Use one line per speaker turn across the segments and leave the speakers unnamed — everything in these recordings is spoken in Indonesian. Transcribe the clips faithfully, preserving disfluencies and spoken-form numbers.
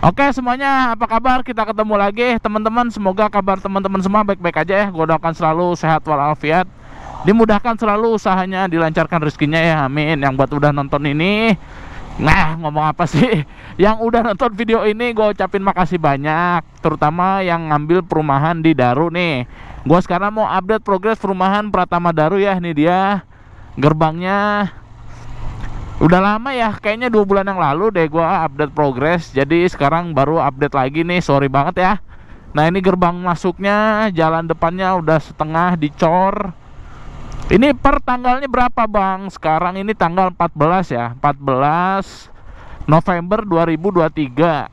Oke semuanya, apa kabar? Kita ketemu lagi teman-teman. Semoga kabar teman-teman semua baik-baik aja ya. Gue doakan selalu sehat walafiat, dimudahkan selalu usahanya, dilancarkan rezekinya ya, amin. Yang buat udah nonton ini, nah ngomong apa sih, yang udah nonton video ini gue ucapin makasih banyak. Terutama yang ngambil perumahan di Daru nih. Gue sekarang mau update progres perumahan Pratama Daru ya. Ini dia gerbangnya. Udah lama ya, kayaknya dua bulan yang lalu deh gua update progres. Jadi sekarang baru update lagi nih, sorry banget ya. Nah ini gerbang masuknya, jalan depannya udah setengah dicor. Ini per tanggalnya berapa bang? Sekarang ini tanggal empat belas ya, empat belas November dua ribu dua puluh tiga.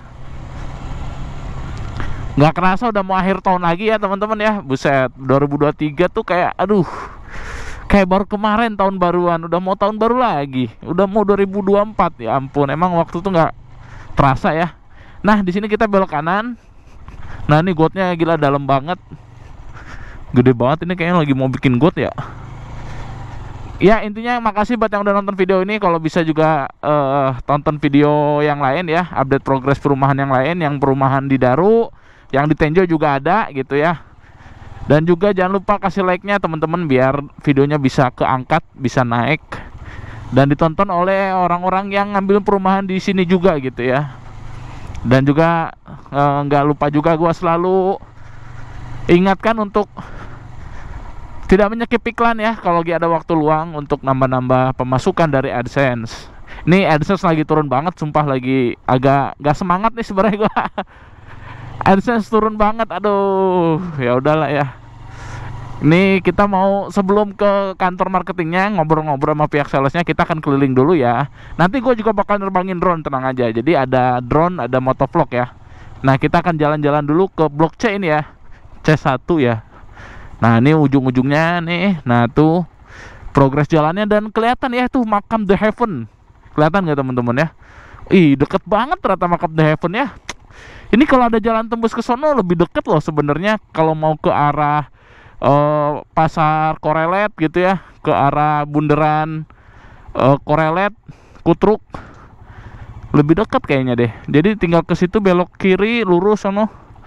Nggak kerasa udah mau akhir tahun lagi ya teman-teman ya. Buset, dua ribu dua puluh tiga tuh kayak aduh, kayak baru kemarin tahun baruan, udah mau tahun baru lagi, udah mau dua ribu dua puluh empat. Ya ampun, emang waktu tuh nggak terasa ya. Nah di sini kita belok kanan. Nah ini gotnya gila dalam banget, gede banget ini, kayaknya lagi mau bikin got ya. Ya intinya makasih buat yang udah nonton video ini. Kalau bisa juga uh, tonton video yang lain ya, update progres perumahan yang lain, yang perumahan di Daru, yang di Tenjo juga ada gitu ya. Dan juga jangan lupa kasih like-nya teman-teman, biar videonya bisa keangkat, bisa naik, dan ditonton oleh orang-orang yang ngambil perumahan di sini juga gitu ya. Dan juga nggak eh, lupa juga gue selalu ingatkan untuk tidak menyekip iklan ya, kalau lagi ada waktu luang, untuk nambah-nambah pemasukan dari AdSense. Ini AdSense lagi turun banget, sumpah lagi agak nggak semangat nih sebenarnya gue. AdSense turun banget, aduh, ya udahlah ya. Ini kita mau sebelum ke kantor marketingnya ngobrol-ngobrol sama pihak salesnya, kita akan keliling dulu ya. Nanti gue juga bakal nerbangin drone, tenang aja. Jadi ada drone, ada motovlog ya. Nah kita akan jalan-jalan dulu ke blok C ini ya, C satu ya. Nah ini ujung-ujungnya nih, nah tuh progres jalannya, dan kelihatan ya tuh makam The Heaven. Kelihatan nggak teman-teman ya? Ih deket banget ternyata makam The Heaven ya. Ini kalau ada jalan tembus ke sono lebih deket loh sebenarnya, kalau mau ke arah uh, pasar Korelet gitu ya, ke arah bundaran uh, Korelet, Kutruk, lebih dekat kayaknya deh. Jadi tinggal ke situ belok kiri lurus sono.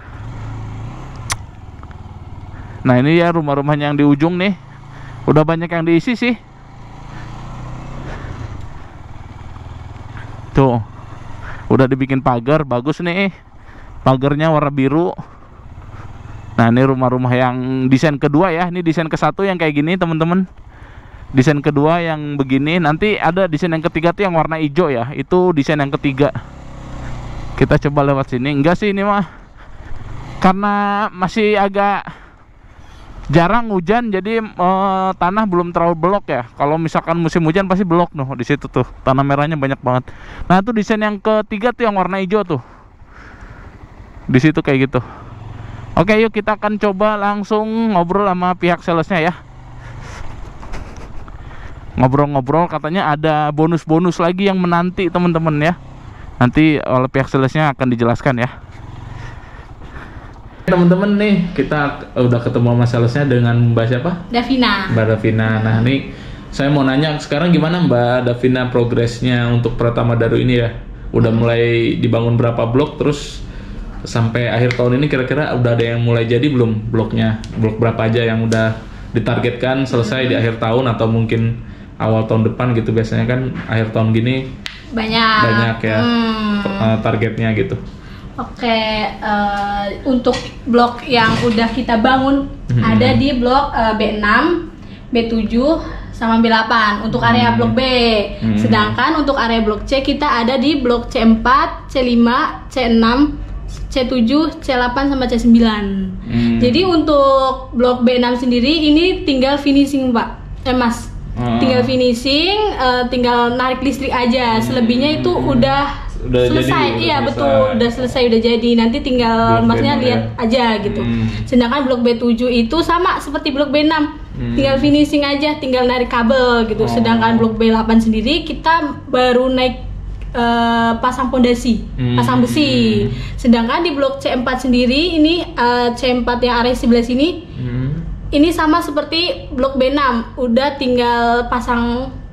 Nah ini ya rumah-rumahnya yang di ujung nih, udah banyak yang diisi sih. Tuh, udah dibikin pagar, bagus nih. Pagarnya warna biru. Nah ini rumah-rumah yang desain kedua ya. Ini desain ke satu yang kayak gini teman-teman. Desain kedua yang begini. Nanti ada desain yang ketiga tuh yang warna hijau ya. Itu desain yang ketiga. Kita coba lewat sini. Enggak sih ini mah, karena masih agak jarang hujan, jadi eh, tanah belum terlalu belok ya. Kalau misalkan musim hujan pasti belok noh di situ tuh. Tanah merahnya banyak banget. Nah itu desain yang ketiga tuh yang warna hijau tuh. Di situ kayak gitu. Oke yuk kita akan coba langsung ngobrol sama pihak salesnya ya. Ngobrol-ngobrol, katanya ada bonus-bonus lagi yang menanti teman-teman ya. Nanti oleh pihak salesnya akan dijelaskan ya. Teman-teman nih kita udah ketemu sama salesnya dengan Mbak siapa?
Davina.
Mbak Davina. Nah nih saya mau nanya sekarang gimana Mbak Davina progresnya untuk Pratama Daru ini ya. Udah mulai dibangun berapa blok, terus sampai akhir tahun ini kira-kira udah ada yang mulai jadi belum bloknya? Blok berapa aja yang udah ditargetkan selesai hmm. di akhir tahun, atau mungkin awal tahun depan gitu? Biasanya kan akhir tahun gini
banyak
banyak ya
hmm.
targetnya gitu.
Oke, uh, untuk blok yang udah kita bangun hmm. ada di blok uh, B enam, B tujuh, sama B delapan untuk area hmm. blok B. Hmm. Sedangkan untuk area blok C kita ada di blok C empat, C lima, C enam, C tujuh, C delapan, sama C sembilan. Hmm. Jadi untuk blok B enam sendiri ini tinggal finishing Pak, eh Mas. Hmm. Tinggal finishing, uh, tinggal narik listrik aja. Selebihnya itu udah, udah selesai. Jadi, iya udah betul, selesai. udah selesai, udah jadi. Nanti tinggal blok Masnya lihat ya aja gitu. Hmm. Sedangkan blok B tujuh itu sama seperti blok B enam. Hmm. Tinggal finishing aja, tinggal narik kabel gitu. Oh. Sedangkan blok B delapan sendiri kita baru naik Uh, pasang pondasi, hmm. pasang besi. Sedangkan di blok C empat sendiri ini uh, C empat yang area sebelah sini hmm. ini sama seperti blok B enam, udah tinggal pasang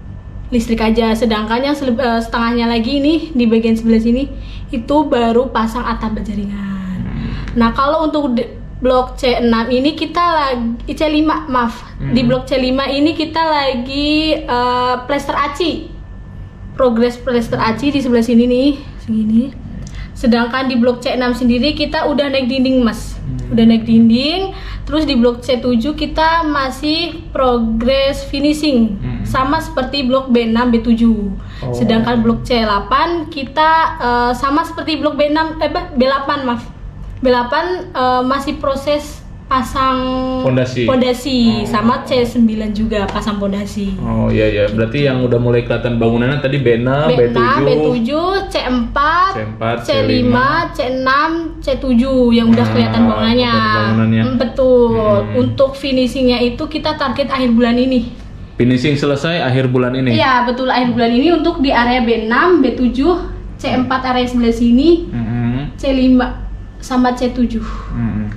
listrik aja. Sedangkan yang sele- uh, setengahnya lagi ini di bagian sebelah sini itu baru pasang atap berjaringan. Nah, kalau untuk de- blok C enam ini kita lagi C lima, maaf. Hmm. Di blok C lima ini kita lagi uh, plester aci. Progres plester aci di sebelah sini nih, segini. Sedangkan di blok C enam sendiri kita udah naik dinding, Mas. Udah naik dinding. Terus di blok C tujuh kita masih progres finishing. Hmm. Sama seperti blok B enam, B tujuh. Oh. Sedangkan blok C delapan kita uh, sama seperti blok B enam eh B delapan, maaf. B delapan uh, masih proses pasang
pondasi.
Pondasi
oh.
Sama C sembilan juga pasang pondasi.
Oh iya iya, berarti yang udah mulai kelihatan bangunannya tadi B enam, B tujuh,
B tujuh, C empat,
C empat,
C lima, C enam, C tujuh yang udah
nah,
kelihatan bangunannya.
bangunannya.
Betul.
Hmm.
Untuk finishingnya itu kita target akhir bulan ini.
Finishing selesai akhir bulan ini.
Iya, betul, akhir bulan ini untuk di area B enam, B tujuh, C empat area sebelah sini, hmm. C lima sama C tujuh. Hmm.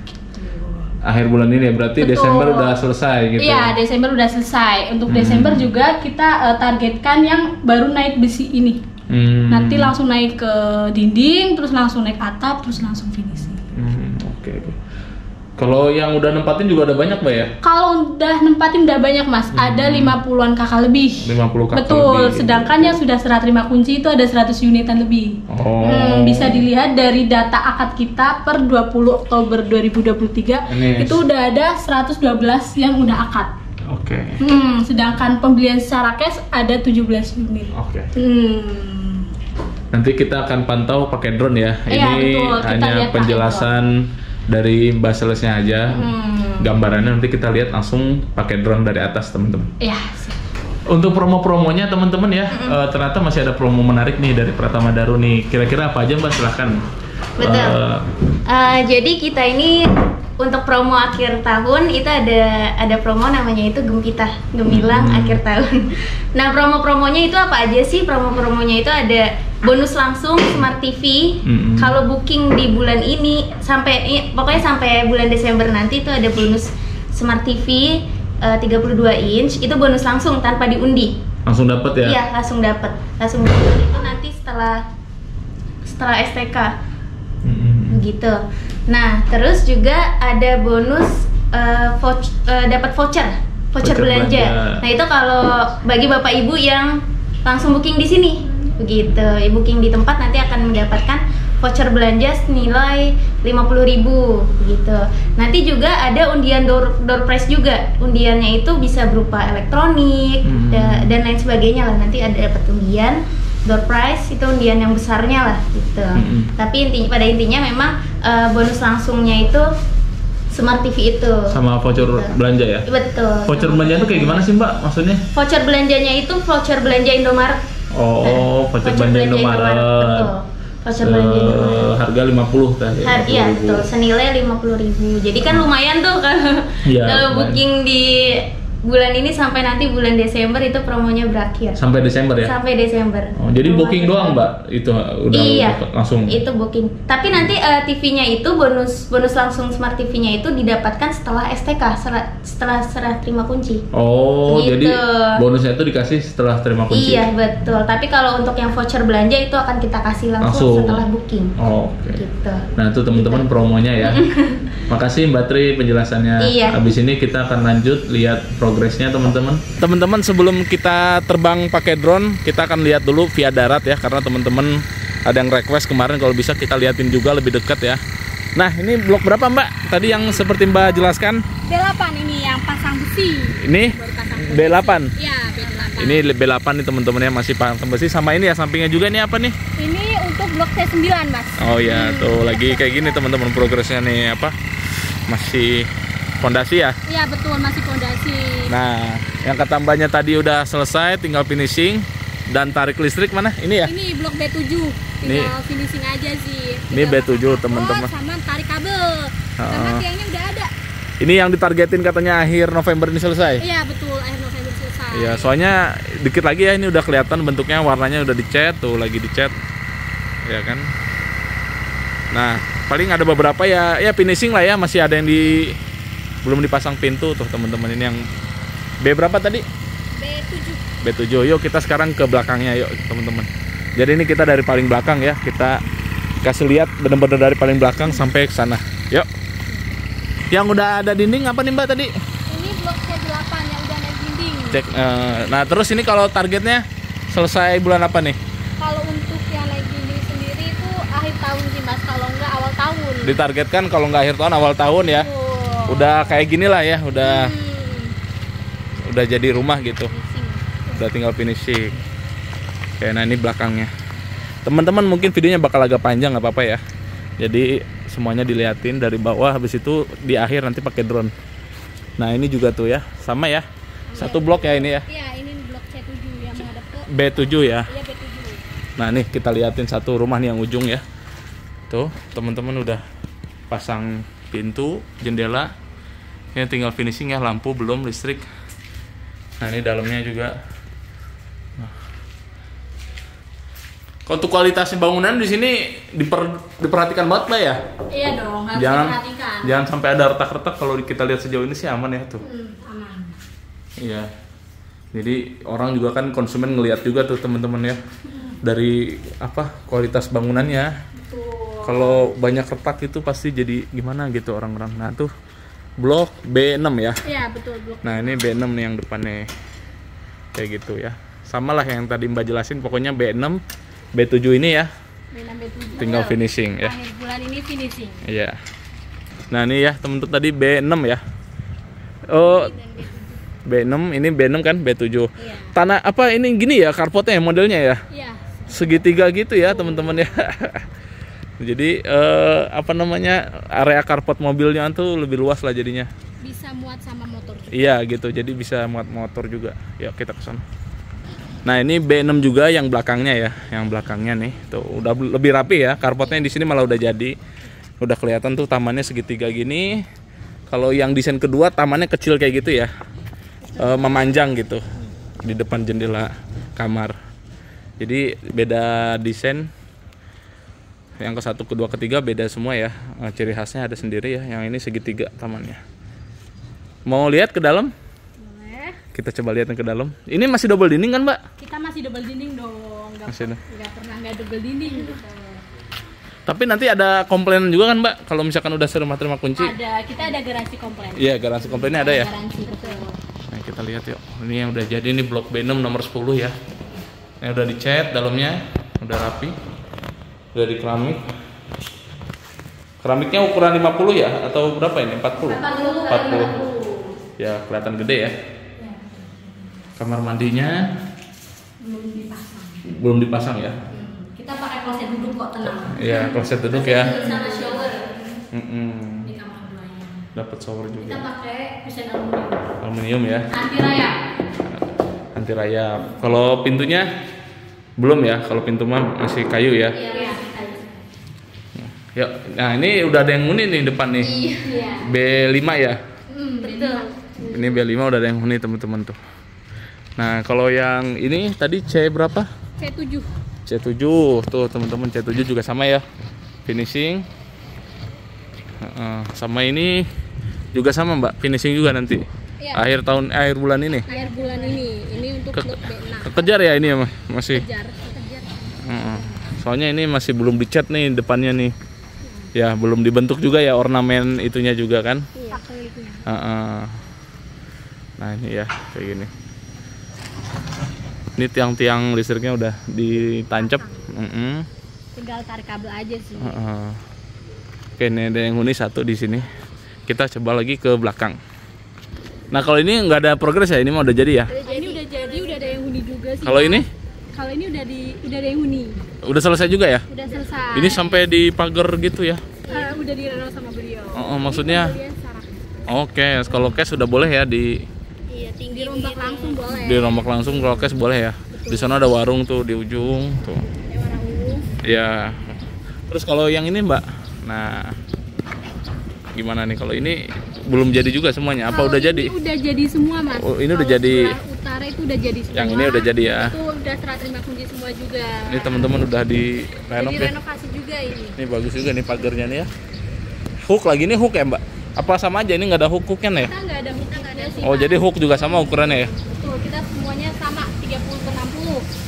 Akhir bulan ini ya, berarti betul. Desember udah selesai gitu.
Iya, Desember udah selesai. Untuk hmm. Desember juga kita uh, targetkan yang baru naik besi ini. Hmm. Nanti langsung naik ke dinding, terus langsung naik atap, terus langsung finishing.
Hmm, oke. Okay, okay. Kalau yang udah nempatin juga ada banyak, Mbak ya?
Kalau udah nempatin udah banyak, Mas. Hmm. Ada lima puluhan kakak lebih.
lima puluh kakak
betul.
lebih.
Sedangkan yang sudah serah terima kunci itu ada seratus unitan lebih.
Oh.
Hmm, bisa dilihat dari data akad kita per dua puluh Oktober dua ribu dua puluh tiga. Ini itu udah ada seratus dua belas yang udah akad.
Oke. Okay.
Hmm, sedangkan pembelian secara cash ada tujuh belas unit.
Oke. Okay.
Hmm.
Nanti kita akan pantau pakai drone ya.
Iya,
ini
betul. Kita
hanya penjelasan dari Mbak Salesnya aja. Hmm. Gambarannya nanti kita lihat langsung pakai drone dari atas, teman-teman.
Iya.
Untuk promo-promonya teman-teman ya, mm-hmm. uh, ternyata masih ada promo menarik nih dari Pratama Daru nih. Kira-kira apa aja, Mbak? Silahkan.
Betul. Uh, uh, jadi kita ini untuk promo akhir tahun itu ada ada promo namanya itu Gempita, Gemilang hmm. akhir tahun. Nah, promo-promonya itu apa aja sih? Promo-promonya itu ada bonus langsung Smart T V. Hmm. Kalau booking di bulan ini sampai pokoknya sampai bulan Desember nanti itu ada bonus Smart T V uh, tiga puluh dua inch, itu bonus langsung tanpa diundi.
Langsung dapat ya?
Iya, langsung dapat. Langsung dapat itu nanti setelah setelah S T K. Hmm. Gitu. Nah, terus juga ada bonus uh, vouch, uh, dapat voucher, voucher, voucher belanja. belanja. Nah, itu kalau bagi Bapak Ibu yang langsung booking di sini. Begitu. Booking di tempat nanti akan mendapatkan voucher belanja senilai lima puluh ribu gitu. Nanti juga ada undian door, door prize juga. Undiannya itu bisa berupa elektronik hmm. da, dan lain sebagainya lah. Nanti ada dapat undian door prize, itu undian yang besarnya lah gitu. Mm-hmm. Tapi intinya pada intinya memang uh, bonus langsungnya itu Smart T V itu
sama voucher gitu. Belanja ya?
Betul.
Voucher belanja itu kayak gimana sih, Mbak? Maksudnya?
Voucher belanjanya itu voucher belanja Indomaret.
Oh, nah, voucher, voucher belanja, belanja Indomaret. Indomaret. Betul. Voucher uh, belanja Indomaret. Harga lima puluh tadi.
Har- iya, betul. Senilai lima puluh ribu. Jadi kan lumayan tuh kalau ya, kalau booking di bulan ini sampai nanti bulan Desember itu promonya berakhir.
Sampai Desember ya?
Sampai Desember.
Oh, jadi Promo booking doang, Mbak? Itu udah
iya,
langsung.
Itu booking. Tapi nanti uh, T V-nya itu bonus bonus langsung Smart T V-nya itu didapatkan setelah S T K, setelah, setelah serah terima kunci.
Oh, gitu. Jadi bonusnya itu dikasih setelah terima kunci.
Iya, betul. Tapi kalau untuk yang voucher belanja itu akan kita kasih langsung, langsung. setelah booking.
Oh, oke. Okay.
Gitu.
Nah, itu teman-teman gitu. Promonya ya. Makasih Mbak Tri penjelasannya.
Iya.
Habis ini kita akan lanjut lihat progresnya teman-teman. Teman-teman, sebelum kita terbang pakai drone, kita akan lihat dulu via darat ya, karena teman-teman ada yang request kemarin kalau bisa kita liatin juga lebih dekat ya. Nah, ini blok berapa, Mbak? Tadi yang seperti Mbak jelaskan?
B delapan ini yang pasang besi.
Ini B delapan.
Iya, B delapan.
Ini B delapan nih teman-teman ya, masih pasang besi. Sama ini ya sampingnya juga, ini apa nih?
Ini untuk blok C sembilan, Mas.
Oh ya, hmm, tuh lagi kayak gini teman-teman progresnya nih, apa? Masih fondasi ya?
Iya, betul, masih fondasi.
Nah, yang kata Mbaknya tadi udah selesai, tinggal finishing dan tarik listrik mana? Ini ya?
Ini blok B tujuh, tinggal ini, finishing aja sih.
Ini B tujuh teman-teman.
Sama tarik kabel, uh, karena tiangnya udah ada.
Ini yang ditargetin katanya akhir November ini selesai?
Iya, betul, akhir November selesai.
Iya, soalnya dikit lagi ya, ini udah kelihatan bentuknya, warnanya udah dicat, tuh lagi dicat, ya kan? Nah, paling ada beberapa ya, ya finishing lah ya, masih ada yang di belum dipasang pintu tuh teman-teman. Ini yang B berapa tadi?
B tujuh. B
B tujuh. Yuk kita sekarang ke belakangnya yuk teman-teman. Jadi ini kita dari paling belakang ya, kita kasih lihat bener-bener dari paling belakang sampai ke sana. Yuk. Yang udah ada dinding apa nih Mbak tadi?
Ini blok C delapan yang udah naik dinding.
Cek. Uh, nah terus ini kalau targetnya selesai bulan apa nih?
Kalau untuk yang naik dinding sendiri itu akhir tahun sih Mas, kalau enggak awal tahun.
Ditargetkan kalau nggak akhir tahun awal tahun ya.
Oh.
Udah kayak gini lah ya, udah
Hmm.
udah jadi rumah gitu.
Finishing.
Udah tinggal finishing. Oke, nah ini belakangnya. Teman-teman mungkin videonya bakal agak panjang, nggak apa-apa ya. Jadi semuanya diliatin dari bawah, habis itu di akhir nanti pakai drone. Nah ini juga tuh ya, sama ya. Satu blok ya ini ya.
Iya, ini blok C tujuh yang menghadap ke
B tujuh ya.
iya B tujuh.
Nah nih kita liatin satu rumah nih yang ujung ya. Tuh teman-teman udah pasang pintu, jendela. Ini tinggal finishing ya, lampu belum, listrik. Nah ini dalamnya juga. Kalau untuk kualitas bangunan di sini diper, diperhatikan banget lah ya.
Iya dong, harus
Jangan
diperhatikan.
jangan sampai ada retak-retak. Kalau kita lihat sejauh ini sih aman ya tuh.
Hmm, aman.
Iya. Jadi orang juga kan konsumen ngelihat juga tuh teman-teman ya. Dari apa kualitas bangunannya.
Betul.
Kalau banyak retak itu pasti jadi gimana gitu orang-orang. Nah tuh blok B enam ya.
Iya, betul blok.
Nah ini B enam nih yang depannya kayak gitu ya. Sama lah yang tadi Mbak jelasin, pokoknya B enam, B tujuh ini ya.
B enam B tujuh.
Tinggal finishing ya.
Akhir bulan ini finishing.
Iya. Nah ini ya teman-teman tadi B enam ya. Oh
Dan B tujuh.
B enam ini B enam kan B tujuh.
Iya.
Tanah apa ini gini ya karpotnya modelnya ya.
Iya.
Segitiga gitu ya teman-teman ya. Jadi eh, apa namanya area karpot mobilnya tuh lebih luas lah jadinya.
Bisa muat sama motor juga.
Iya gitu, jadi bisa muat motor juga. Yuk kita kesana. Nah ini B enam juga yang belakangnya ya, yang belakangnya nih, tuh udah lebih rapi ya. Karpotnya di sini malah udah jadi, udah kelihatan tuh tamannya segitiga gini. Kalau yang desain kedua tamannya kecil kayak gitu ya, e, memanjang gitu di depan jendela kamar. Jadi beda desain. Yang ke satu, kedua, ketiga beda semua ya. E, ciri khasnya ada sendiri ya. Yang ini segitiga tamannya. Mau lihat ke dalam?
Boleh.
Kita coba lihat ke dalam. Ini masih double dinding kan, Mbak?
Kita masih double dinding dong. Nggak
Masih
per-
ada.
nggak pernah nggak double dinding gitu.
Tapi nanti ada komplain juga kan, Mbak? Kalau misalkan udah serumah terima kunci.
Ada, kita ada garansi komplain.
Iya, garansi komplainnya ada ya.
Garansi betul.
Nah, kita lihat yuk. Ini yang udah jadi, ini blok B enam nomor sepuluh ya. Ini udah dicat dalamnya, udah rapi. Udah di keramik. Keramiknya ukuran lima puluh ya atau berapa ini? empat puluh. empat puluh. Ya, kelihatan gede ya. Kamar mandinya
Belum dipasang.
belum dipasang ya.
Kita pakai kloset duduk kok, tenang.
Iya, kloset duduk ya.
Sama shower
Mm-mm.
di kamar keduanya.
Dapat shower
Kita
juga.
pakai kusen aluminium.
Aluminium ya.
Anti rayap.
Anti rayap. Kalau pintunya belum ya. Kalau pintu mah masih kayu ya.
Iya, iya.
Yuk. Nah, ini udah ada yang huni nih depan nih.
Iya.
B lima ya.
Hmm, betul.
Ini B lima udah ada yang huni teman-teman tuh. Nah, kalau yang ini tadi C berapa?
C tujuh.
C tujuh. Tuh teman-teman C tujuh juga sama ya. Finishing. Uh, sama ini juga sama, Mbak. Finishing juga nanti.
Iya.
Akhir tahun akhir bulan ini.
Akhir bulan ini. Ini untuk
Ke-
blok B enam.
Kekejar ya ini ya, Mas? Masih.
Kejar, kejar.
Uh-uh. Soalnya ini masih belum dicat nih depannya nih. Ya, belum dibentuk juga ya ornamen itunya juga kan.
Iya, kelilingnya.
Uh-uh. Nah, ini ya kayak gini. Ini tiang-tiang listriknya udah ditancap. Uh-uh.
Tinggal tarik kabel aja sih.
Uh-uh. Oke, ini ada yang huni satu di sini. Kita coba lagi ke belakang. Nah, kalau ini nggak ada progres ya, ini mah udah jadi ya.
Ini udah jadi, udah ada yang huni juga sih.
Kalau ini
Kalau ini udah di udah ada yang huni.
udah selesai juga ya.
Udah selesai.
Ini sampai di pagar gitu ya.
Eh, udah direnov sama beliau.
Oh, oh, maksudnya.
Ini pembelian secara-
Oke, kalau cash sudah boleh ya di
Iya, tinggi dirombak langsung boleh.
dirombak langsung, kalau cash boleh ya. Di sana ada warung tuh di ujung tuh.
Ada warna ungu.
Ya. Terus kalau yang ini, Mbak. Nah, gimana nih kalau ini belum jadi juga semuanya? Apa
Kalau
udah
ini
jadi?
Udah jadi semua, Mas.
Oh, ini udah
Kalau
jadi.
sebelah utara itu udah jadi semua.
Yang ini udah jadi ya.
Itu udah serah terima kunci semua juga.
Ini teman-teman udah di
Jadi
renov ya.
renovasi juga ini.
Ini bagus juga nih pagarnya nih ya. Hook lagi nih hook ya, Mbak? Apa sama aja ini nggak ada hook-hooknya ya?
Kita nggak ada hook, nggak ada sih.
Oh,
Mas.
jadi hook juga sama ukurannya ya?
Betul, kita semuanya sama tiga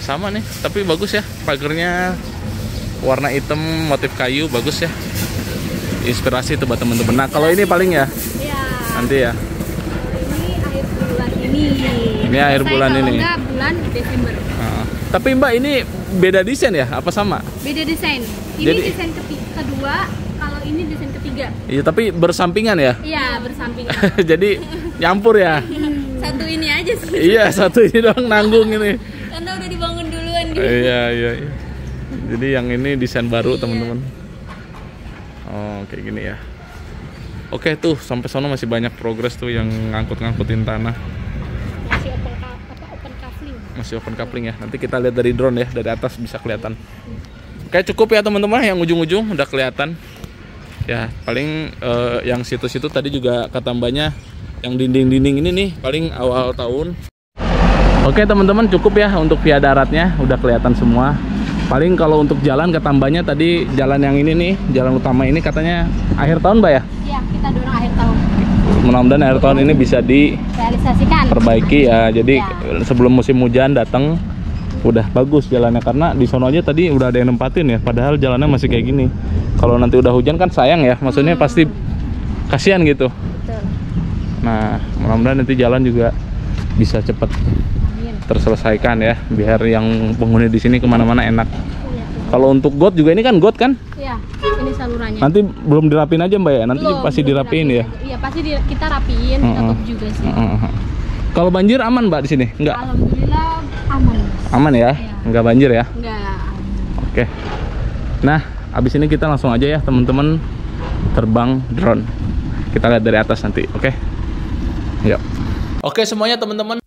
sama nih, tapi bagus ya pagernya, warna hitam motif kayu, bagus ya. Inspirasi tuh buat temen-temen. Nah kalau ini paling ya
Iya.
nanti ya.
Ini akhir bulan ini.
Ini akhir
Selesai
bulan
kalau
ini.
enggak bulan Desember.
Nah, tapi Mbak ini beda desain ya? Apa sama?
Beda desain. Ini
Jadi-
desain keti- kedua, kalau ini desain ketiga.
Iya tapi bersampingan ya.
Iya, bersampingan.
Jadi nyampur ya.
Satu ini aja sih.
Iya satu ini doang nanggung ini.
Karena udah dibangun duluan gitu.
Iya iya. iya. Jadi yang ini desain baru teman-teman. Oh kayak gini ya. Oke tuh sampai sono masih banyak progres tuh yang ngangkut-ngangkutin tanah.
Masih open ka- apa open coupling.
Masih open coupling ya. Nanti kita lihat dari drone ya, dari atas bisa kelihatan. Oke cukup ya teman-teman, yang ujung-ujung udah kelihatan. Ya paling eh, yang situ-situ tadi juga kata mbaknya, yang dinding-dinding ini nih paling awal tahun. Oke teman-teman cukup ya untuk via daratnya udah kelihatan semua. Paling kalau untuk jalan kata mbaknya tadi, jalan yang ini nih, jalan utama ini katanya akhir tahun mbak ya.
Iya, kita dorong akhir tahun.
Mudah-mudahan akhir tahun ini bisa
Realisasikan.
diperbaiki ya. Jadi
Ya.
sebelum musim hujan datang udah bagus jalannya, karena di sono aja tadi udah ada yang nempatin ya. Padahal jalannya masih kayak gini. Kalau nanti udah hujan kan sayang ya. Maksudnya
Hmm.
pasti kasihan gitu.
Betul.
Nah mudah-mudahan nanti jalan juga bisa cepet
Amin.
terselesaikan ya, biar yang penghuni di sini kemana-mana enak.
Iya.
Kalau untuk got juga ini kan got kan?
Iya, ini salurannya.
Nanti belum dirapin aja mbak ya? Nanti
Belum,
pasti
belum
dirapiin ya?
dirapiin. Iya, pasti di- kita rapiin, kita
Heeh.
tutup juga sih.
Heeh. Kalau banjir aman mbak di sini? Enggak?
Alhamdulillah aman. Mas.
Aman ya?
Iya.
Enggak banjir ya?
Enggak.
Oke. Nah, abis ini kita langsung aja ya teman-teman terbang drone. Kita lihat dari atas nanti, oke? Yuk. Oke semuanya teman-teman.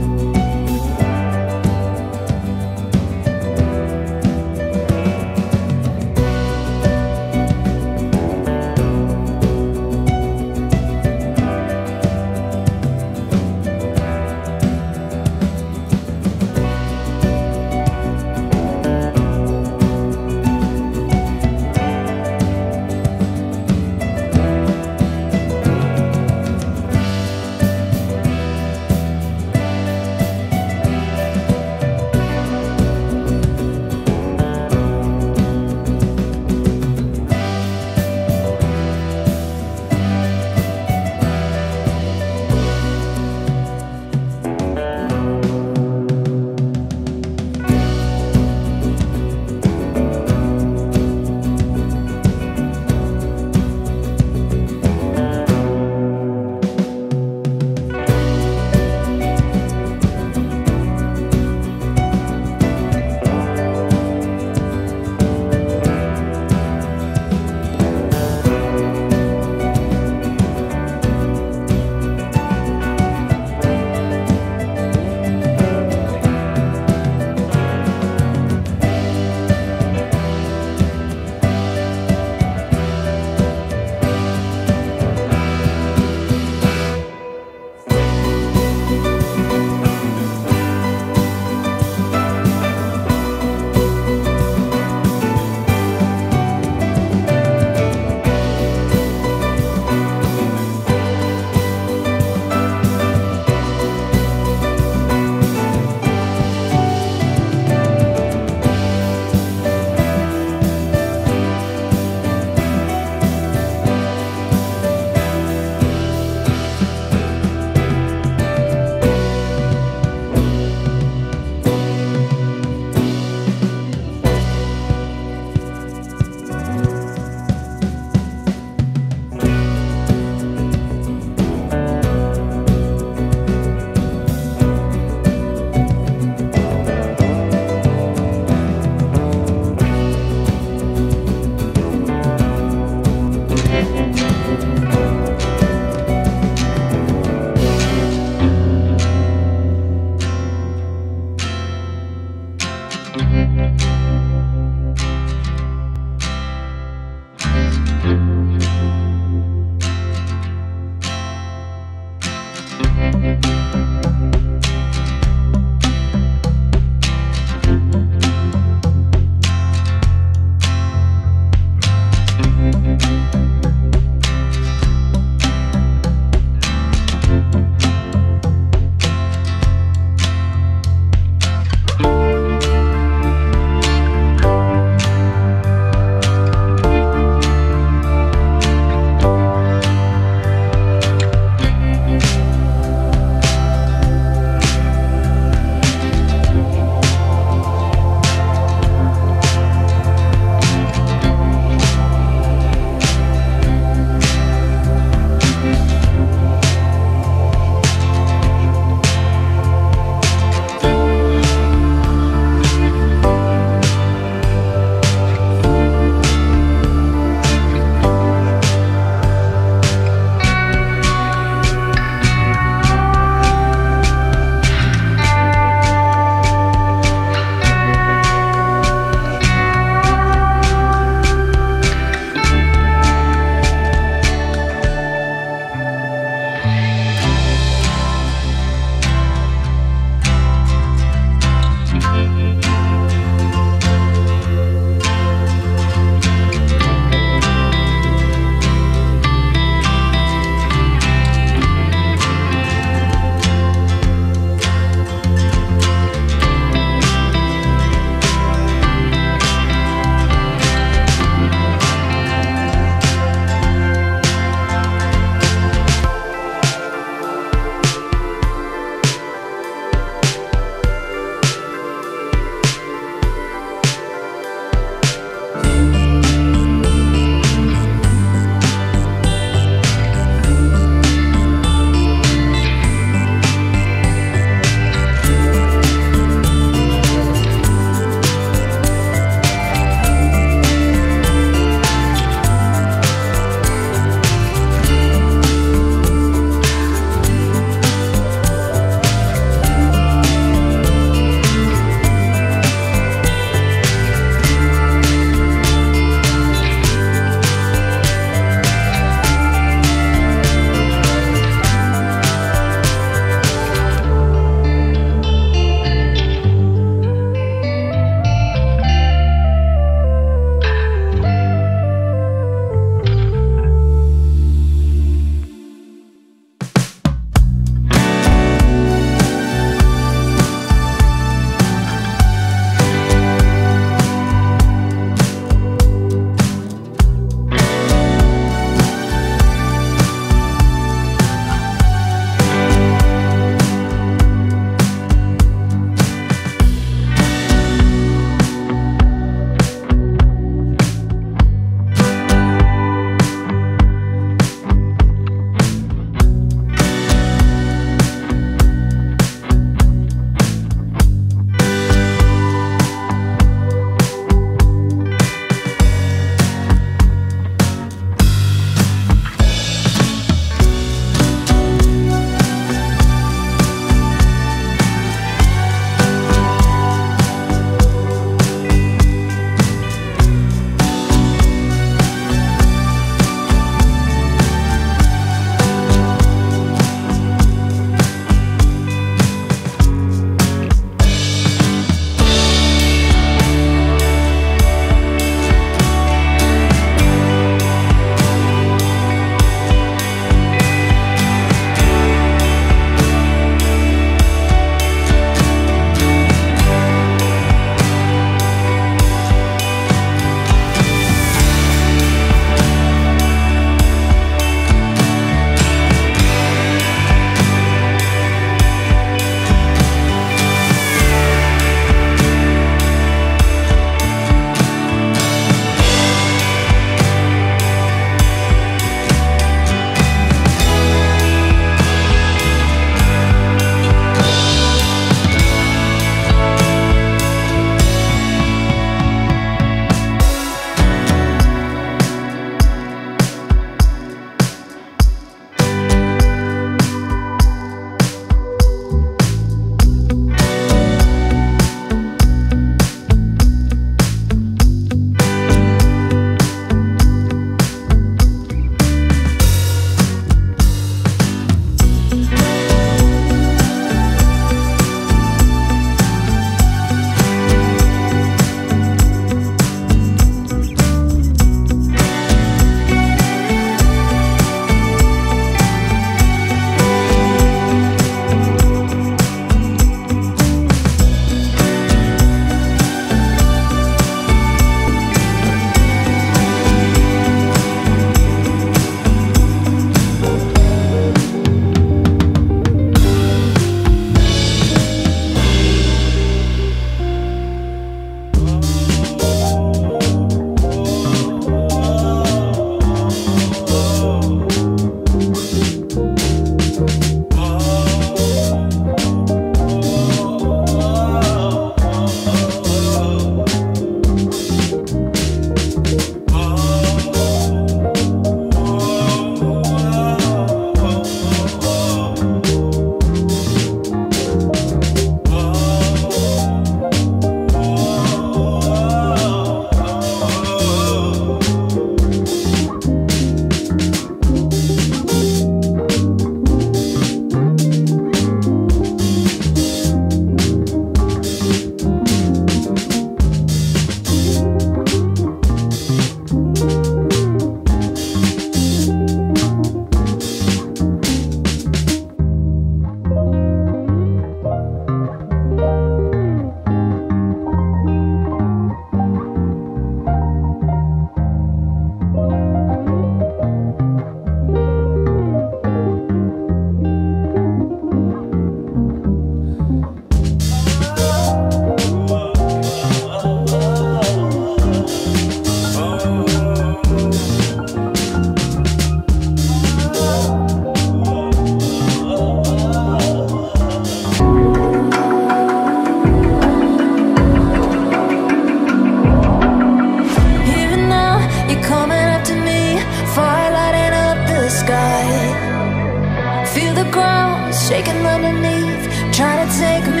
shaking underneath, trying to take me